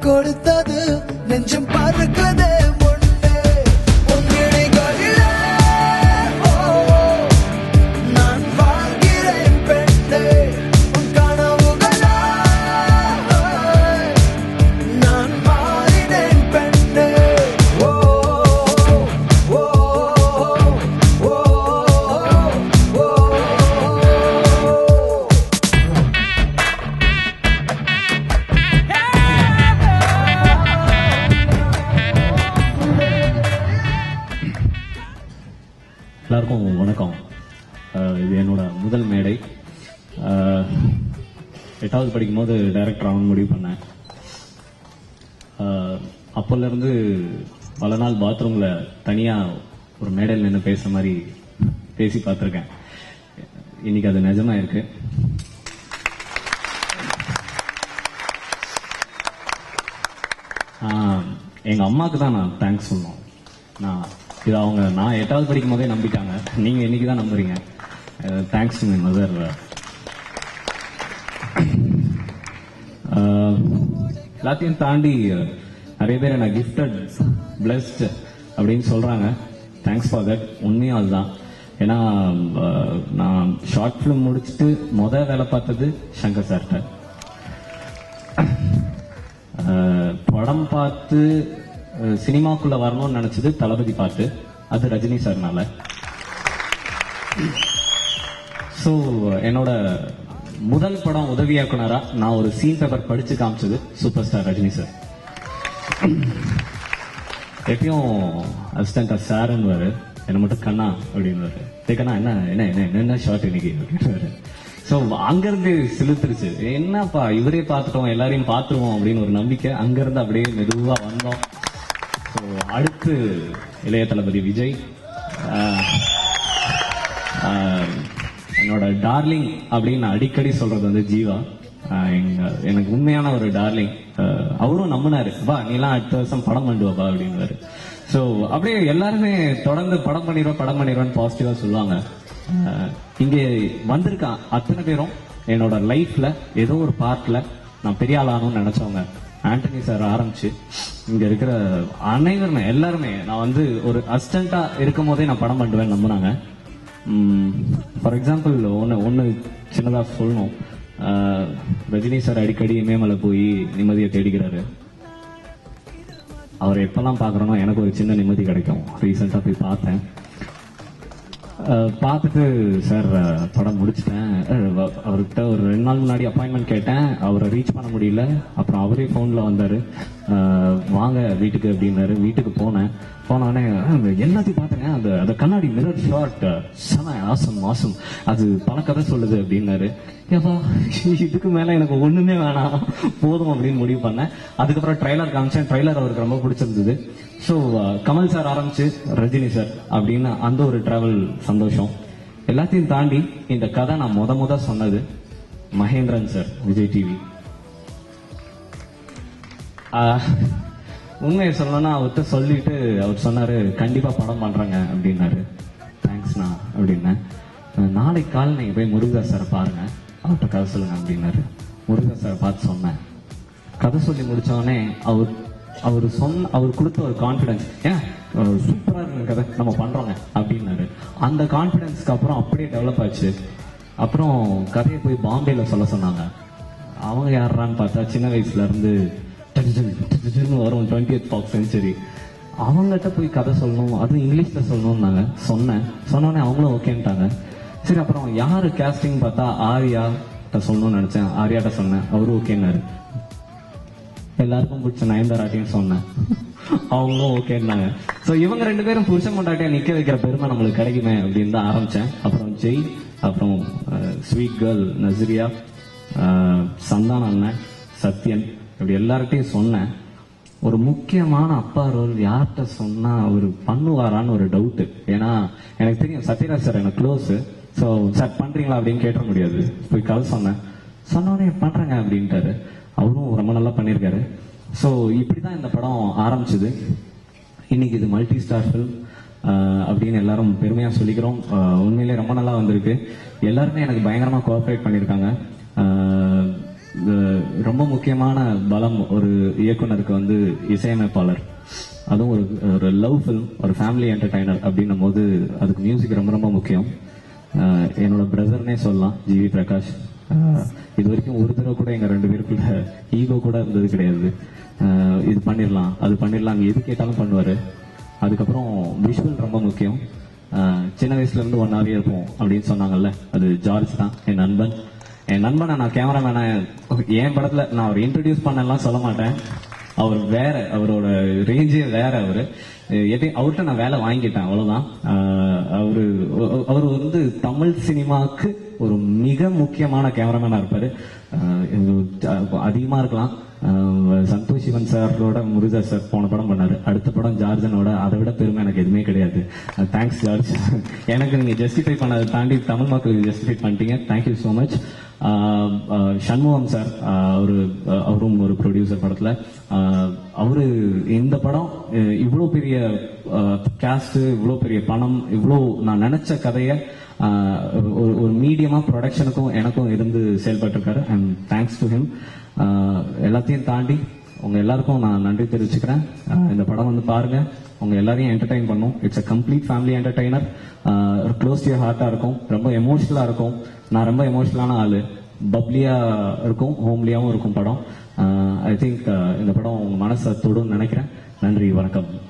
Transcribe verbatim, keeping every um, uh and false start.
கொடுத்தது நெஞ்சம் பறக்குதே எல்லாருக்கும் வணக்கம். இது என்னோட முதல் மேடை. எட்டாவது படிக்கும் போது டைரக்டர் ஆகணும்னு முடிவு பண்ணேன். அப்போலேருந்து பல நாள் பாத்ரூம்ல தனியா ஒரு மேடையில் நின்று பேசுற மாதிரி பேசி பார்த்துருக்கேன். இன்னைக்கு அது நிஜமா இருக்கு. எங்க அம்மாவுக்கு தான் நான் தேங்க்ஸ் சொல்லணும். நான் இது அவங்க நான் எட்டாவது படிக்கும் போதே நம்பிட்டாங்க. நீங்க இன்னைக்கு தான் நம்புறீங்க. Thanks to my mother. எல்லாத்தையும் தாண்டி நிறைய பேர் என்ன கிஃப்டட் பிளஸ்ட் அப்படின்னு சொல்றாங்க. Thanks for that. உண்மையும் அதுதான். ஏன்னா நான் ஷார்ட் பிலிம் முடிச்சுட்டு முத வேலை பார்த்தது சங்கர் சார்ட்ட. படம் பார்த்து சினிமாக்குள்ள வரணும்னு நினைச்சது தளபதி பார்த்து, அது ரஜினி சார்னால. சோ என்னோட முதல் படம் உதவி இயக்குனரா நான் ஒரு சீன் பேப்பர் படிச்சு காமிச்சது சூப்பர் ஸ்டார் ரஜினி சார். எப்பயும் அசிஸ்டன்டா சார்ன்னு வாரு, என்ன மட்டும் கண்ணா அப்படின்னு கண்ணா என்ன என்ன என்ன என்ன ஷார்ட் இன்னைக்கு அப்படின்னு. சோ அங்கிருந்து சிலுத்துருச்சு. என்னப்பா இவரே பார்த்துட்டோம், எல்லாரையும் பார்த்துருவோம் அப்படின்னு ஒரு நம்பிக்கை. அங்கிருந்து அப்படியே மெதுவா வந்தோம். அடுத்து இளைய தளபதி விஜய், என்னோட டார்லிங் அப்படின்னு அடிக்கடி சொல்றது வந்து ஜீவா. எனக்கு உண்மையான ஒரு டார்லிங். அவரும் நம்பினாரு, வா நீலாம் அடுத்த வருஷம் படம் பண்ணுவாப்பா அப்படின்னு. சோ அப்படியே எல்லாருமே தொடர்ந்து படம் பண்ணிடுவோம் படம் பண்ணிடுவோம் பாசிட்டிவா சொல்லுவாங்க. இங்க வந்திருக்கான் அத்தனை பேரும் என்னோட லைஃப்ல ஏதோ ஒரு பார்ட்ல நான் பெரிய ஆளானும்னு நினைச்சவங்க. ஆண்டனி சார் ஆரம்பிச்சு இங்க இருக்கிற அனைவருமே எல்லாருமே நான் வந்து ஒரு அசிஸ்டண்டா இருக்கும் போதே நான் படம் பண்ணுவேன் நம்பினாங்க. ஃபார் எக்ஸாம்பிள் ஒன்னு ஒன்னு சின்னதா சொல்லணும். ரஜினி சார் அடிக்கடி இமயமலை போய் நிம்மதியை தேடிக்கிறாரு. அவர் எப்பெல்லாம் பாக்குறோனோ எனக்கு ஒரு சின்ன நிம்மதி கிடைக்கும். ரீசெண்டா போய் பார்த்தேன். பார்த்துட்டு சார் படம் முடிச்சிட்டேன். அவர்கிட்ட ஒரு ரெண்டு நாள் முன்னாடி அப்பாயின்மெண்ட் கேட்டேன். அவரை ரீச் பண்ண முடியல. அப்புறம் அவரே போன்ல வந்தாரு, வாங்க வீட்டுக்கு அப்படின்னாரு. வீட்டுக்கு போனேன். போனோடனே எல்லாத்தையும் பார்த்தேங்க. அந்த அந்த கண்ணாடி மிரர் ஷார்ட் செம ஆசம் ஆசம், அது பல கதை சொல்லுது அப்படின்னாரு. ஏப்பா இதுக்கு மேல எனக்கு ஒண்ணுமே வேணாம் போதும் அப்படின்னு முடிவு பண்ணேன். அதுக்கப்புறம் ட்ரைலர் காமிச்சேன். ட்ரைலர் அவருக்கு ரொம்ப பிடிச்சிருந்தது. ஸோ கமல் சார் ஆரம்பிச்சு ரஜினி சார் அப்படின்னு அந்த ஒரு டிராவல் சந்தோஷம். எல்லாத்தையும் தாண்டி இந்த கதை நான் முத முத சொன்னது மகேந்திரன் சார், விஜய் டிவி. உண்மையை சொல்லணும்னா அவர்கிட்ட சொல்லிட்டு அவர் சொன்னாரு கண்டிப்பா படம் பண்றாங்க அப்படின்னாரு. தேங்க்ஸ்ண்ணா அப்படின்னேன். நாளைக்கு காலை நீங்க போய் முருகதாஸ் சாரை பாருங்க, அவர்கிட்ட கதை சொல்லுங்க அப்படின்னாரு. முருகதாஸ் சாரை பார்த்து சொன்னேன். கதை சொல்லி முடிச்சோடனே அவர் அவர் சொன்ன அவர் கொடுத்த ஒரு கான்பிடன்ஸ், ஏன் சூப்பரா இருக்கு கதை நம்ம பண்றோங்க அப்படின்னாரு. அந்த கான்பிடன்ஸ்க்கு அப்புறம் அப்படியே டெவலப் ஆச்சு. அப்புறம் கதையை போய் பாம்பேல சொல்ல சொன்னாங்க. அவங்க யாரான்னு பார்த்தா சின்ன வயசுல இருந்து வரும் டுவெண்டியத் ஃபாக்ஸ் செஞ்சுரி அவங்ககிட்ட போய் கதை சொல்லணும், அதுவும் இங்கிலீஷ்ல சொல்லணும்னாங்க. சொன்னேன். சொன்னோடனே அவங்களும் ஓகேன்ட்டாங்க. சரி அப்புறம் யாரு கேஸ்டிங் பார்த்தா ஆர்யா சொல்லணும்னு நினைச்சேன். ஆர்யாட்ட சொன்னேன், அவரும் ஓகேன்னாரு. எல்லாருக்கும் பிடிச்ச நயன்தாராட்டையும் சொன்னேன், அவங்களும் ஓகேன்னாங்க. சோ இவங்க ரெண்டு பேரும் புருஷன் கொண்டாட்டியா நிக்க வைக்கிற பெருமை நம்மளுக்கு கிடைக்குமே அப்படின்னு தான் ஆரம்பிச்சேன். அப்புறம் ஜெய், அப்புறம் ஸ்வீட் கேர்ள் நஸ்ரியா, சந்தான அண்ணன், சத்யன், இப்படி எல்லார்ட்டையும் சொன்னேன். ஒரு முக்கியமான அப்பா ரோல் யார்கிட்ட சொன்னா அவரு பண்ணுவாரான்னு ஒரு டவுட். ஏன்னா எனக்கு தெரியும் சத்யராஜ் சார் எனக்கு க்ளோஸ். சோ சார் பண்றீங்களா அப்படின்னு கேட்ட முடியாது. போய் கதை சொன்னேன். சொன்னோடனே பண்றேங்க அப்படின்ட்டாரு. அவரும் ரொம்ப நல்லா பண்ணியிருக்காரு. ஸோ இப்படிதான் இந்த படம் ஆரம்பிச்சது. இன்னைக்கு இது மல்டி ஸ்டார் ஃபில்ம் அப்படின்னு எல்லாரும் பெருமையா சொல்லிக்கிறோம். உண்மையிலே ரொம்ப நல்லா வந்திருக்கு. எல்லாருமே எனக்கு பயங்கரமா கோஆப்ரேட் பண்ணியிருக்காங்க. ரொம்ப முக்கியமான பலம் ஒரு இயக்குனருக்கு வந்து இசையமைப்பாளர். அதுவும் ஒரு ஒரு லவ் ஃபில்ம், ஒரு ஃபேமிலி என்டர்டைனர் அப்படின்னும் போது அதுக்கு மியூசிக் ரொம்ப ரொம்ப முக்கியம். என்னோட பிரதர்னே சொல்லலாம், ஜிவி பிரகாஷ். இது வரைக்கும் ஒரு தடவை கூட எங்க ரெண்டு பேருக்குள்ள ஈகோ கூட இருந்தது கிடையாது. இது பண்ணிடலாம், அது பண்ணிடலாம், எது கேட்டாலும் பண்ணுவாரு. அதுக்கப்புறம் விஷுவல் ரொம்ப முக்கியம். சின்ன வயசுல இருந்து ஒன்னாவே இருப்போம் அப்படின்னு சொன்னாங்கல்ல, அது ஜார்ஜ் தான், என் நண்பன். என் நண்பனை நான் கேமராமேனை என் படத்துல நான் அவர் இன்ட்ரடியூஸ் பண்ணலாம் சொல்ல மாட்டேன். அவர் வேற, அவரோட ரேஞ்சே வேற. அவரு எதையும் அவர்கிட்ட நான் வேலை வாங்கிட்டேன், அவ்வளவுதான். அவரு அவர் வந்து தமிழ் சினிமாவுக்கு ஒரு மிக முக்கியமான கேமராமேனா இருப்பாரு. அதிகமா இருக்கலாம். சந்தோஷ் சிவன் சாரோட முருகதாஸ் சார் போன படம் பண்ணாரு, அடுத்த படம் ஜார்ஜனோட. அதை விட பெருமை எனக்கு எதுவுமே கிடையாது. Thanks George. எனக்கு நீங்க ஜஸ்டிஃபை பண்ணதை தாண்டி தமிழ் மக்களுக்கு ஜஸ்டிஃபை பண்ணிட்டீங்க. Thank you so much. Shanmugam sir, அவரு அவரும் ஒரு ப்ரொடியூசர் படத்துல. அவரு இந்த படம் இவ்வளோ பெரிய கேஸ்ட், இவ்வளோ பெரிய பணம், இவ்வளோ நான் நினைச்ச கதையை ஒரு மீடியமா ப்ரொடக்ஷனுக்கும் எனக்கும் இருந்து செயல்பட்டு இருக்காரு. And thanks to him. எல்லாத்தையும் தாண்டி உங்க எல்லாருக்கும் நான் நன்றி தெரிவிச்சுக்கிறேன். இந்த படம் வந்து பாருங்க, உங்க எல்லாரையும் என்டர்டைன் பண்ணும். It's a complete family entertainer. Close to your ஹார்ட்டா இருக்கும், ரொம்ப எமோஷனலா இருக்கும். நான் ரொம்ப எமோஷனலான ஆளு. பப்ளியா இருக்கும், ஹோம்லியாவும் இருக்கும் படம். ஐ திங்க் இந்த படம் உங்க மனசை தொடுன்னு நினைக்கிறேன். நன்றி, வணக்கம்.